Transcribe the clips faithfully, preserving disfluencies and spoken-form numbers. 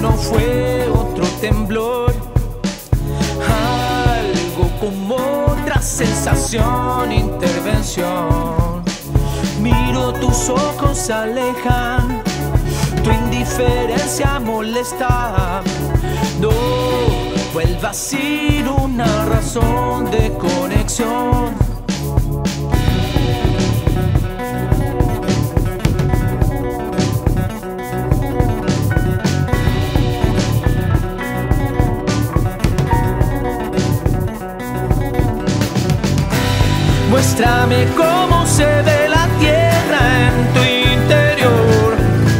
no fue otro temblor, algo como otra sensación, intervención. Miro tus ojos se alejan, tu indiferencia molesta. No vuelvas sin una razón de conexión. Muéstrame cómo se ve la tierra en tu interior,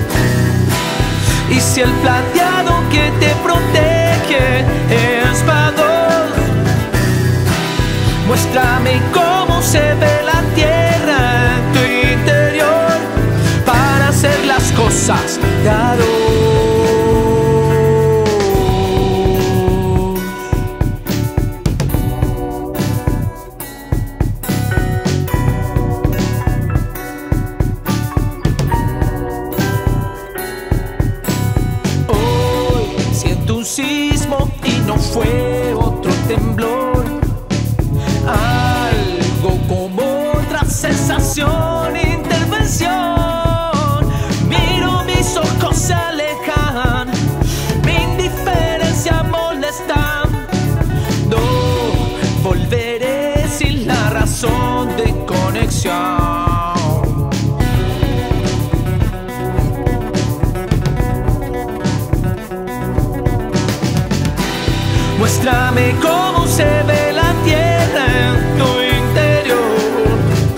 y si el plateado que te protege es para dos. Muéstrame cómo se ve la tierra en tu interior para hacer las cosas de a dos. Un sismo y no fue otro temblor, algo como otra sensación, intervención. Miro mis ojos se alejan, mi indiferencia molesta. No volveré sin la razón de conexión. Muéstrame cómo se ve la tierra en tu interior,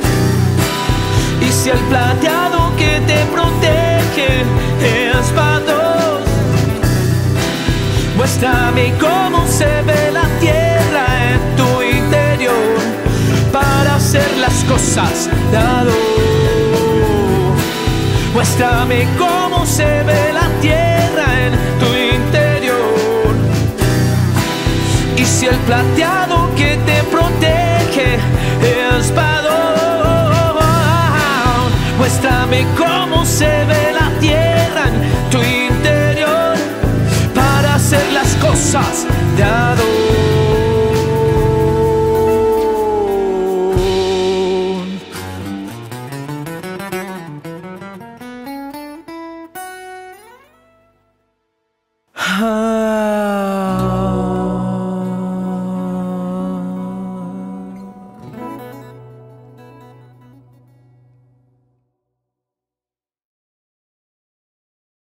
y si el plateado que te protege es para dos. Muéstrame cómo se ve la tierra en tu interior para hacer las cosas de a dos. Muéstrame cómo se ve la tierra en tu interior, y si el plateado que te protege es para dos. Muéstrame cómo se ve la tierra en tu interior para hacer las cosas